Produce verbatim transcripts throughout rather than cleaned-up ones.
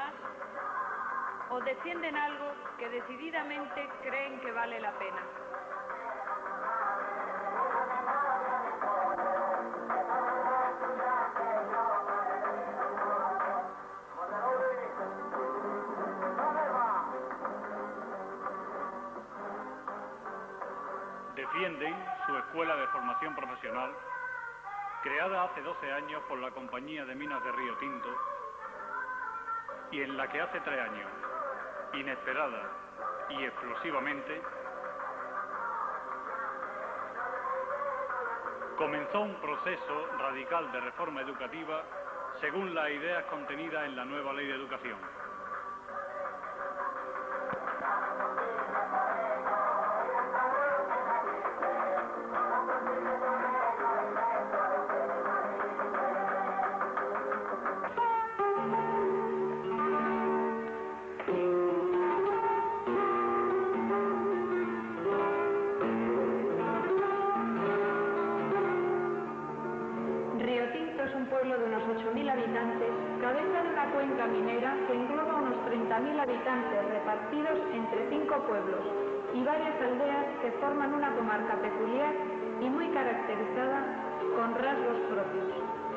más o defienden algo que decididamente creen que vale la pena. Defienden su escuela de formación profesional, creada hace doce años por la Compañía de Minas de Río Tinto, y en la que hace tres años, inesperada y explosivamente, comenzó un proceso radical de reforma educativa según las ideas contenidas en la nueva Ley de Educación. Cabeza de una cuenca minera que engloba unos treinta mil habitantes repartidos entre cinco pueblos y varias aldeas que forman una comarca peculiar y muy caracterizada con rasgos propios.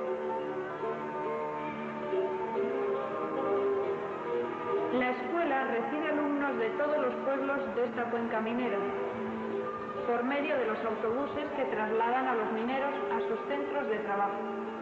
La escuela recibe alumnos de todos los pueblos de esta cuenca minera, por medio de los autobuses que trasladan a los mineros a sus centros de trabajo.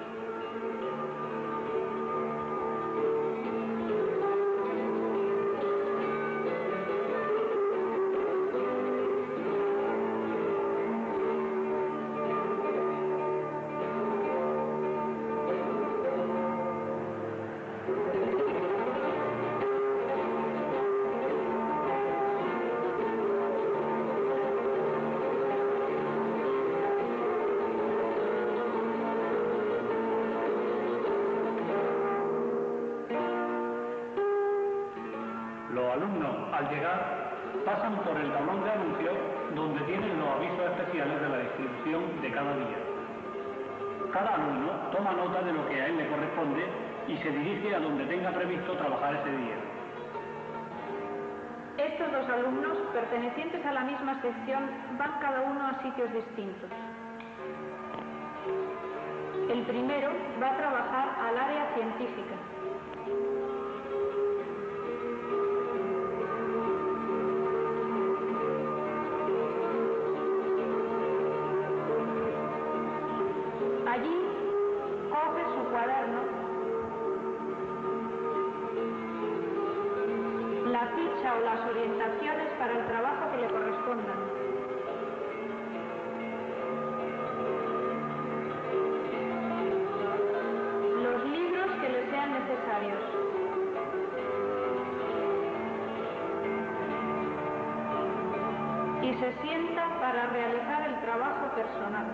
Al llegar, pasan por el tablón de anuncios donde tienen los avisos especiales de la distribución de cada día. Cada alumno toma nota de lo que a él le corresponde y se dirige a donde tenga previsto trabajar ese día. Estos dos alumnos, pertenecientes a la misma sección, van cada uno a sitios distintos. El primero va a trabajar al área científica. Allí coge su cuaderno, la ficha o las orientaciones para el trabajo que le correspondan. Los libros que le sean necesarios. Y se sienta para realizar el trabajo personal.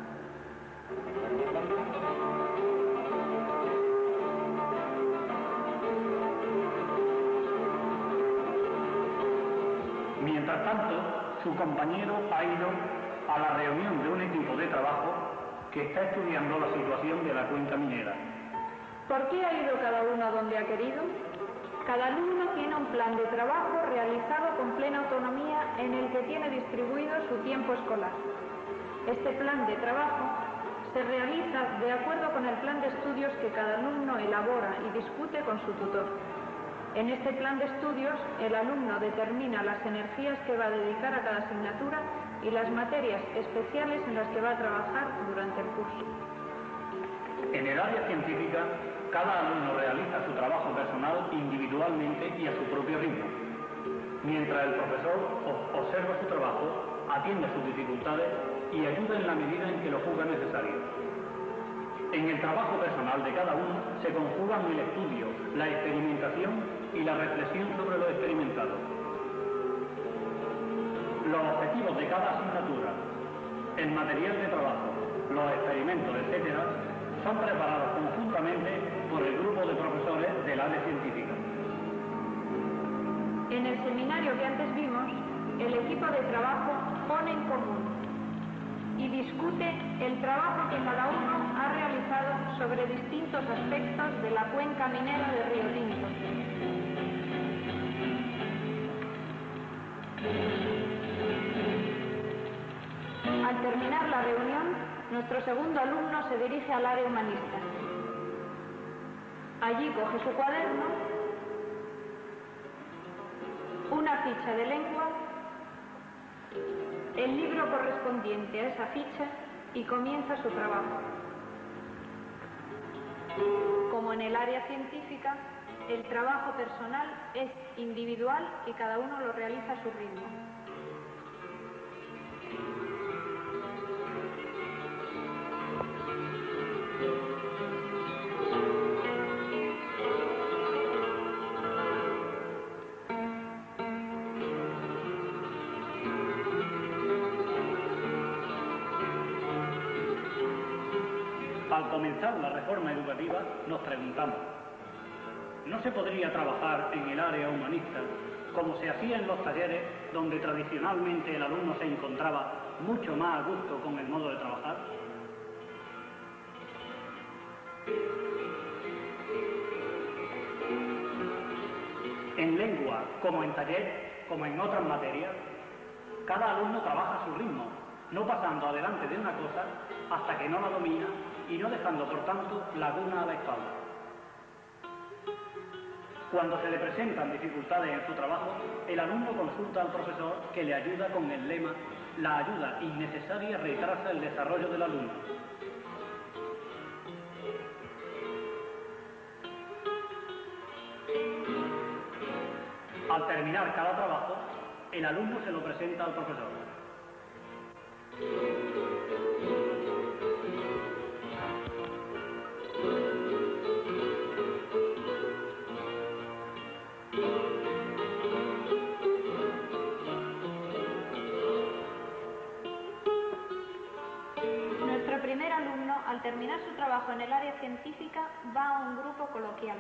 Mientras tanto, su compañero ha ido a la reunión de un equipo de trabajo que está estudiando la situación de la cuenca minera. ¿Por qué ha ido cada uno a donde ha querido? Cada alumno tiene un plan de trabajo realizado con plena autonomía en el que tiene distribuido su tiempo escolar. Este plan de trabajo se realiza de acuerdo con el plan de estudios que cada alumno elabora y discute con su tutor. En este plan de estudios, el alumno determina las energías que va a dedicar a cada asignatura y las materias especiales en las que va a trabajar durante el curso. En el área científica, cada alumno realiza su trabajo personal individualmente y a su propio ritmo, mientras el profesor observa su trabajo, atiende sus dificultades y ayuda en la medida en que lo juzga necesario. En el trabajo personal de cada uno se conjugan el estudio, la experimentación y la reflexión sobre lo experimentado. Los objetivos de cada asignatura, el material de trabajo, los experimentos, etcétera, son preparados conjuntamente por el grupo de profesores del área científica. En el seminario que antes vimos, el equipo de trabajo pone en común y discute el trabajo que cada uno ha realizado sobre distintos aspectos de la cuenca minera de Río Tinto. terminar la reunión, nuestro segundo alumno se dirige al área humanista. Allí coge su cuaderno, una ficha de lengua, el libro correspondiente a esa ficha y comienza su trabajo. Como en el área científica, el trabajo personal es individual y cada uno lo realiza a su ritmo. Al comenzar la reforma educativa nos preguntamos, ¿no se podría trabajar en el área humanista como se hacía en los talleres donde tradicionalmente el alumno se encontraba mucho más a gusto con el modo de trabajar? En lengua, como en taller, como en otras materias, cada alumno trabaja a su ritmo, no pasando adelante de una cosa hasta que no la domina y no dejando, por tanto, laguna a la espalda. Cuando se le presentan dificultades en su trabajo, el alumno consulta al profesor que le ayuda con el lema «La ayuda innecesaria retrasa el desarrollo del alumno». Al terminar cada trabajo, el alumno se lo presenta al profesor. Nuestro primer alumno, al terminar su trabajo en el área científica, va a un grupo coloquial.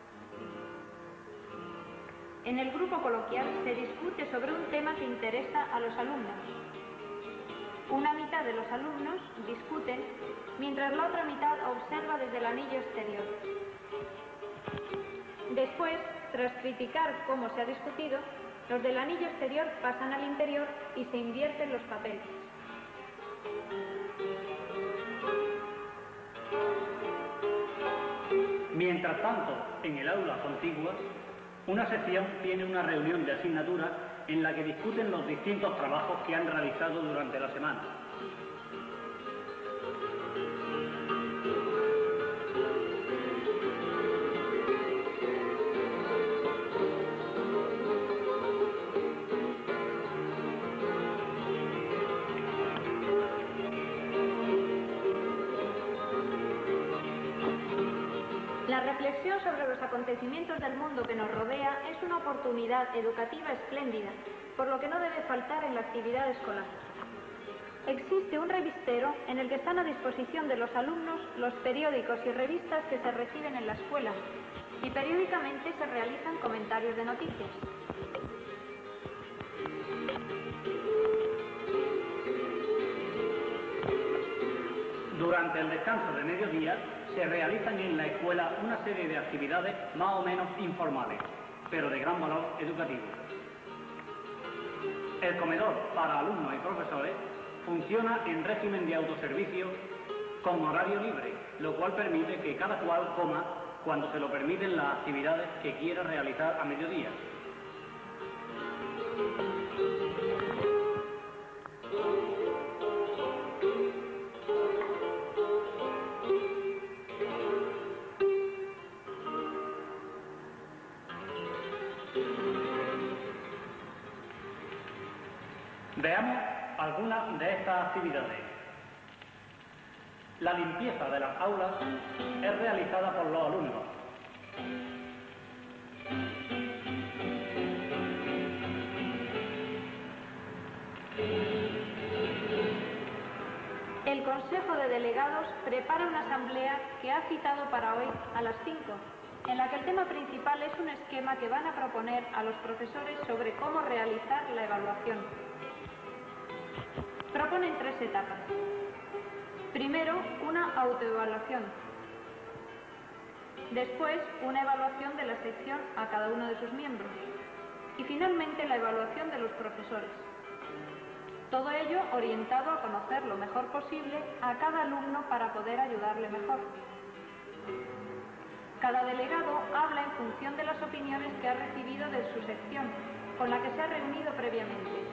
En el grupo coloquial se discute sobre un tema que interesa a los alumnos. Una mitad de los alumnos discuten, mientras la otra mitad observa desde el anillo exterior. Después, tras criticar cómo se ha discutido, los del anillo exterior pasan al interior y se invierten los papeles. Mientras tanto, en el aula contigua, una sección tiene una reunión de asignatura en la que discuten los distintos trabajos que han realizado durante la semana. La reflexión sobre los acontecimientos del mundo que nos rodea es una oportunidad educativa espléndida, por lo que no debe faltar en la actividad escolar. Existe un revistero en el que están a disposición de los alumnos los periódicos y revistas que se reciben en la escuela, y periódicamente se realizan comentarios de noticias. Durante el descanso de mediodía se realizan en la escuela una serie de actividades más o menos informales, pero de gran valor educativo. El comedor para alumnos y profesores funciona en régimen de autoservicio con horario libre, lo cual permite que cada cual coma cuando se lo permiten las actividades que quiera realizar a mediodía. Veamos algunas de estas actividades. La limpieza de las aulas es realizada por los alumnos. El Consejo de Delegados prepara una asamblea que ha citado para hoy a las cinco, en la que el tema principal es un esquema que van a proponer a los profesores sobre cómo realizar la evaluación. Proponen tres etapas. Primero, una autoevaluación. Después, una evaluación de la sección a cada uno de sus miembros. Y finalmente, la evaluación de los profesores. Todo ello orientado a conocer lo mejor posible a cada alumno para poder ayudarle mejor. Cada delegado habla en función de las opiniones que ha recibido de su sección, con la que se ha reunido previamente.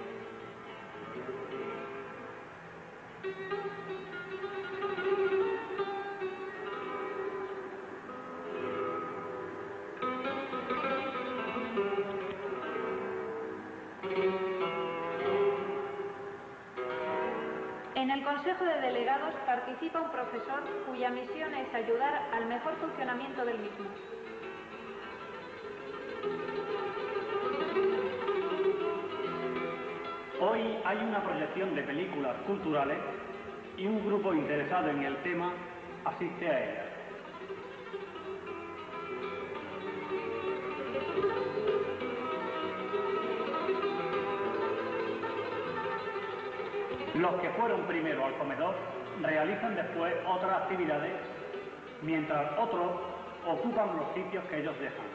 En el Consejo de Delegados participa un profesor cuya misión es ayudar al mejor funcionamiento del mismo. Hoy hay una proyección de películas culturales y un grupo interesado en el tema asiste a ella. Los que fueron primero al comedor realizan después otras actividades, mientras otros ocupan los sitios que ellos dejan.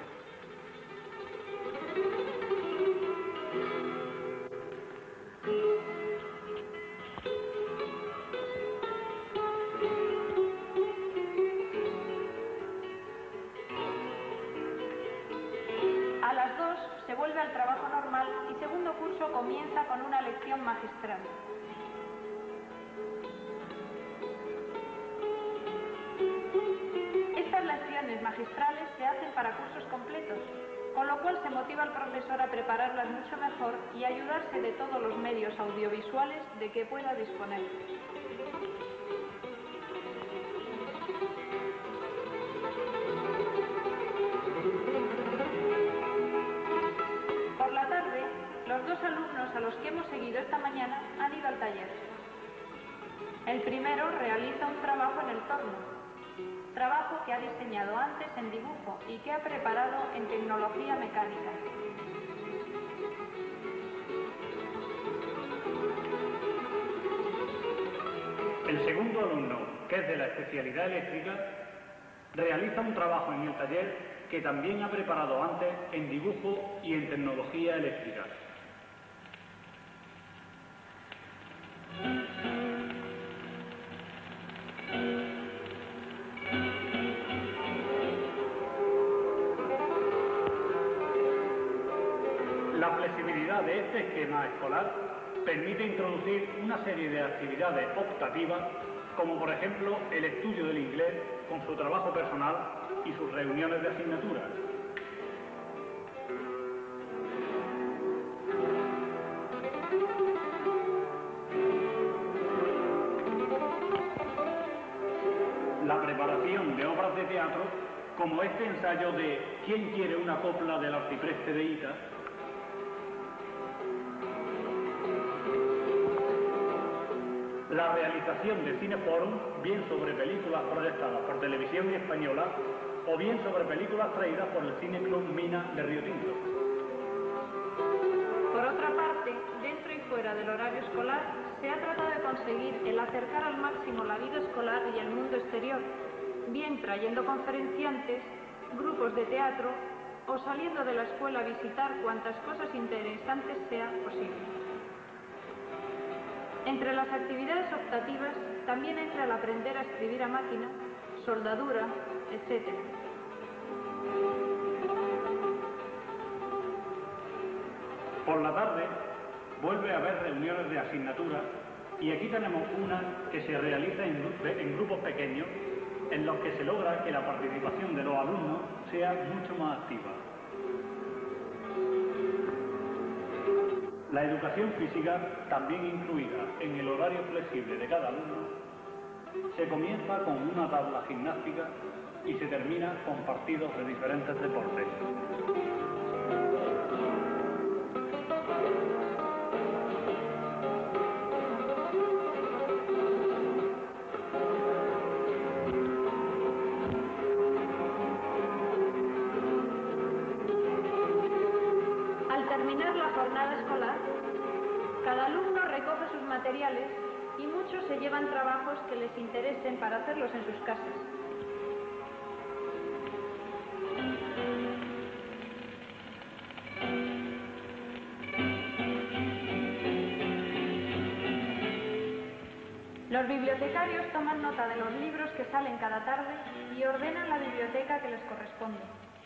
A las dos se vuelve al trabajo normal y segundo curso comienza con una lección magistral. Estas lecciones magistrales se hacen para cursos completos, con lo cual se motiva al profesor a prepararlas mucho mejor y ayudarse de todos los medios audiovisuales de que pueda disponer. Por la tarde, los dos alumnos a los que hemos seguido esta mañana han ido al taller. El primero realiza un trabajo en el torno, trabajo que ha diseñado antes en dibujo y que ha preparado en tecnología mecánica. El segundo alumno, que es de la especialidad eléctrica, realiza un trabajo en el taller que también ha preparado antes en dibujo y en tecnología eléctrica. La flexibilidad de este esquema escolar permite introducir una serie de actividades optativas, como por ejemplo el estudio del inglés con su trabajo personal y sus reuniones de asignatura. La preparación de obras de teatro, como este ensayo de ¿Quién quiere una copla del arcipreste de Ita?, la realización de cineforum, bien sobre películas proyectadas por Televisión Española o bien sobre películas traídas por el Cine Club Mina de Río Tinto. Por otra parte, dentro y fuera del horario escolar, se ha tratado de conseguir el acercar al máximo la vida escolar y el mundo exterior, bien trayendo conferenciantes, grupos de teatro o saliendo de la escuela a visitar cuantas cosas interesantes sea posible. Entre las actividades optativas también entra el aprender a escribir a máquina, soldadura, etcétera. Por la tarde vuelve a haber reuniones de asignatura y aquí tenemos una que se realiza en, en grupos pequeños en los que se logra que la participación de los alumnos sea mucho más activa. La educación física, también incluida en el horario flexible de cada alumno, se comienza con una tabla gimnástica y se termina con partidos de diferentes deportes. Al terminar la jornada escolar, cada alumno recoge sus materiales y muchos se llevan trabajos que les interesen para hacerlos en sus casas. Los bibliotecarios toman nota de los libros que salen cada tarde y ordenan la biblioteca que les corresponde.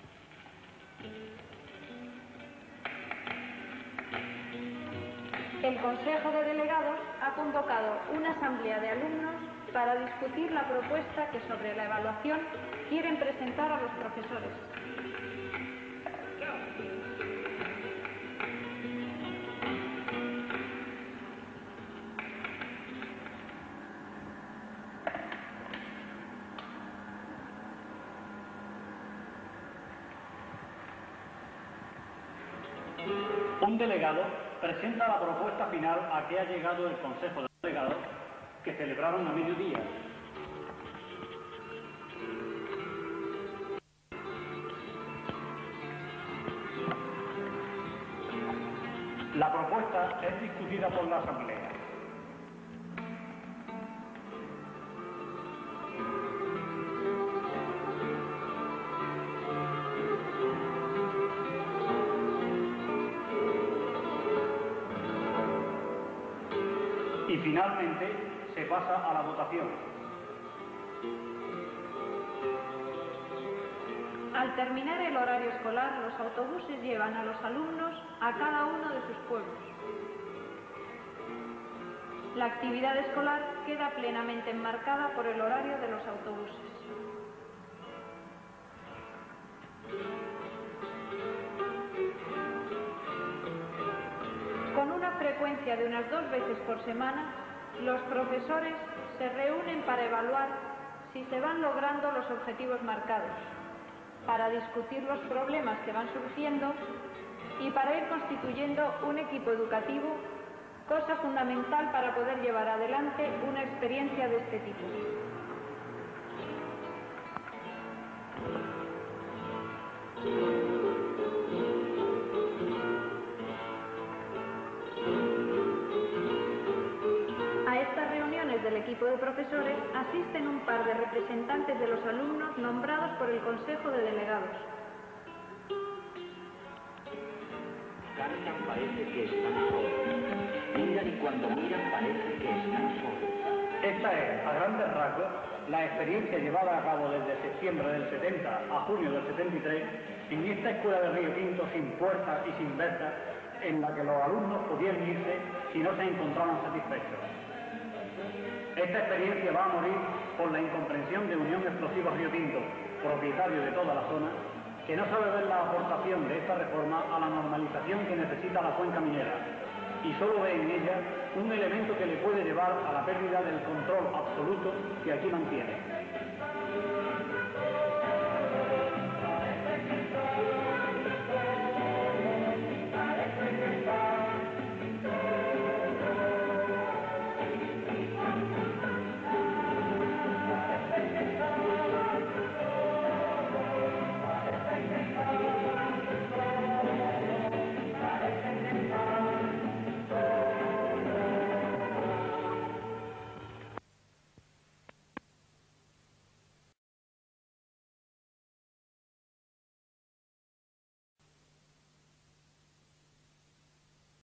El Consejo de Delegados ha convocado una asamblea de alumnos para discutir la propuesta que sobre la evaluación quieren presentar a los profesores. Un delegado presenta la propuesta final a que ha llegado el Consejo de Delegados que celebraron a mediodía. La propuesta es discutida por la Asamblea. Y finalmente se pasa a la votación. Al terminar el horario escolar, los autobuses llevan a los alumnos a cada uno de sus pueblos. La actividad escolar queda plenamente enmarcada por el horario de los autobuses. Con una frecuencia de unas dos veces por semana, los profesores se reúnen para evaluar si se van logrando los objetivos marcados, para discutir los problemas que van surgiendo y para ir constituyendo un equipo educativo, cosa fundamental para poder llevar adelante una experiencia de este tipo. Del equipo de profesores asisten un par de representantes de los alumnos nombrados por el Consejo de Delegados. Cantan, parece que están solos. Miran y cuando miran parece que están solos. Esta es, a grandes rasgos, la experiencia llevada a cabo desde septiembre del setenta a junio del setenta y tres en esta escuela de Río Tinto sin puertas y sin verjas, en la que los alumnos podían irse si no se encontraban satisfechos. Esta experiencia va a morir por la incomprensión de Unión Explosivos Río Tinto, propietario de toda la zona, que no sabe ver la aportación de esta reforma a la normalización que necesita la cuenca minera, y solo ve en ella un elemento que le puede llevar a la pérdida del control absoluto que aquí mantiene.